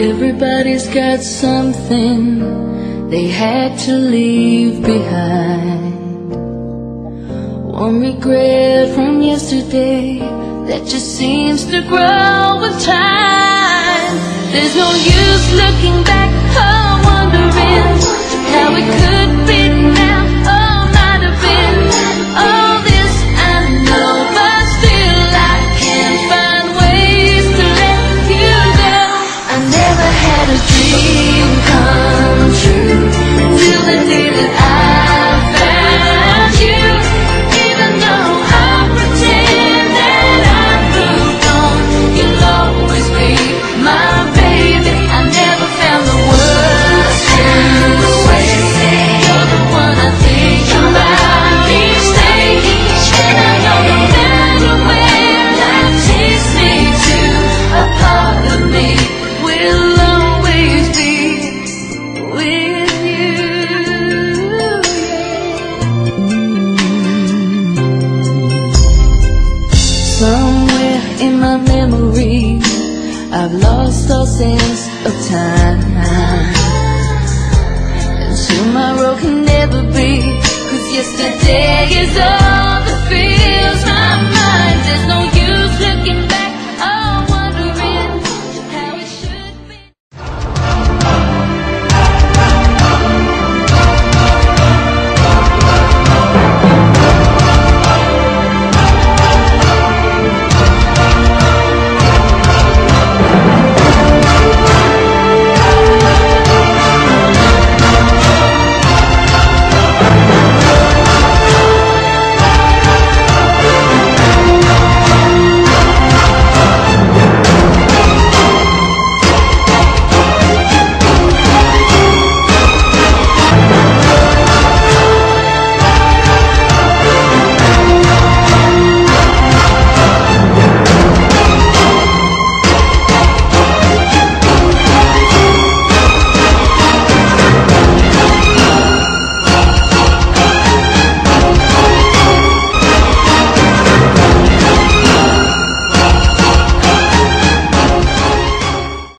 Everybody's got something they had to leave behind. One regret from yesterday that just seems to grow with time. There's no use looking back or wondering how it could be now or might have been. All this I know, but still I can't find ways to let you go. I never had a dream come true till the day that I found you. Even though I pretend that I moved on, you'll always be my baby. I never found the words to say. You're the one I think about each day, and I know no matter where that takes me to, a part of me will always be with you. Somewhere in my memory, I've lost all sense of time, and tomorrow can never be, 'cause yesterday is all that fills my mind. There's no